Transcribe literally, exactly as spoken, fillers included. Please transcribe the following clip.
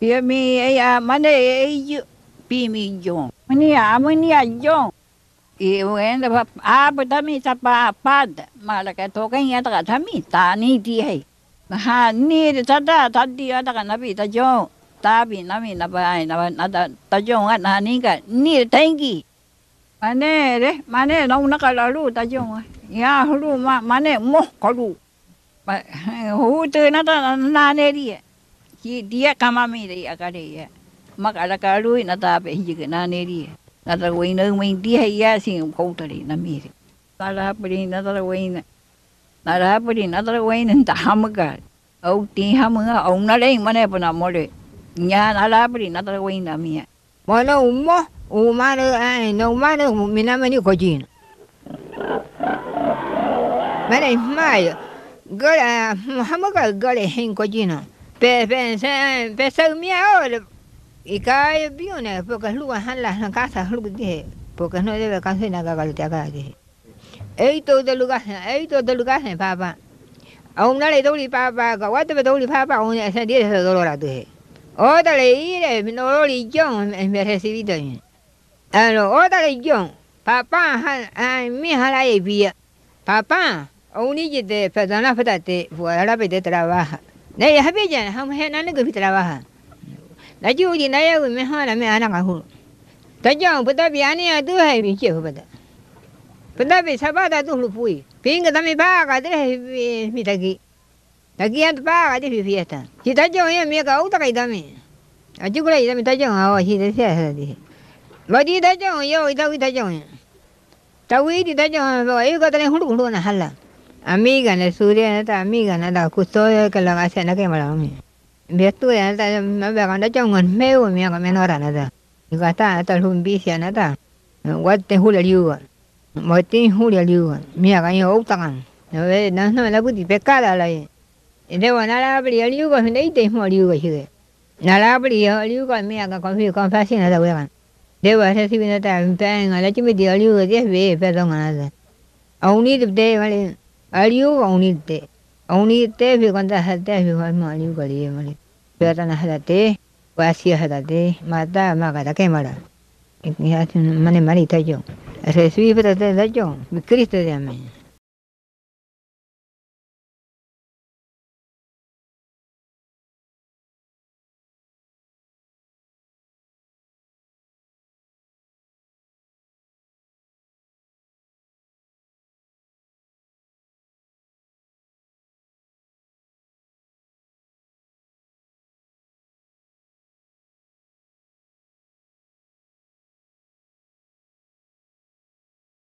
Pia mi ella mane ella pi mi yo. Mani amani yo. Y bueno, pa ah pues también está pa pa mala que toca en esta también ta ni di hey. Ha ni de ta ta ta di ada kan nabi ta yo. Ta bi na mi na ba na na ta ta yo at na ni ka ni tengi. Mane de mane no na ka la lu ta yo. Ya lu ma mane mo ko lu. Mà hú tư nó ta na nè đi chỉ đi cama mi đi à cái đi mà cái là cái lui nó ta bị gì cái na nè đi nó ta quên nữa mình đi hay ya xin không ta đi nó mi ta là bữa nó ta quên nó là bữa nó ta quên nên ta ham cái ông đi ham cái ông nó lên mà này bữa nào mua được nhà nó là bữa nó ta quên nó mi mà nó uống mà uống mà nó ai nó mà nó mình làm gì có gì mà này mai gọi là không có gọi là hình có gì nữa pe pe pe sao miao y cái biểu này porque lúc hắn là hắn casa lúc cái porque no debe cansar nada cái cái cái ấy tôi de lugar ấy tôi de lugar này papa ông nói đâu đi papa cái what đâu đi papa ông này sẽ đi được rồi là tôi ở đây lấy để nó đi chung em phải recibir đấy alors ở đây chung papa han anh mi han lại bị papa ông đi de perdona fíjate fuera la pede trabaja này hay bây giờ không hay nói cái trabaja đã chú gì này rồi mới hỏi là mới ăn cái hủ tại sao bữa đó bị anh ấy tôi hay bị chịu bữa đó bữa đó bị sao ba đã tôi lúc vui pin cái đó mới ba cái đấy bị bị tagi tagi ăn ba cái đấy bị fiesta chỉ tại sao em mới có cái đó mới à chú cái đó mới tại sao à chỉ tại sao đi mà đi tại sao yêu tại sao tại sao tao đi tại sao vậy cái đó không luôn là hal là amiga na Surya na ta amiga na da kusto ka lang asa na kay malami betu ya ta mabe kan da chongon meu mi ka menora na da ka ta ta lumbi sia na ta wat te hula liu mo te hula liu mi ka yo utangan no ve na no la buti pecada la e de wana la bri liu ko nei te mo liu ko chi na la bri liu ko mi ka ko fi ko fa sin na da we kan de wa se si na ta pa nga la chi mi di liu ko de ve pe dong na da ông đi de vale aliu onite onite vi kwanta hate vi kwama aliu kali mali pera na hate wasi hate mata maga da kemara ikni hatun mane mari tajo recibí pero te dajo mi cristo de amén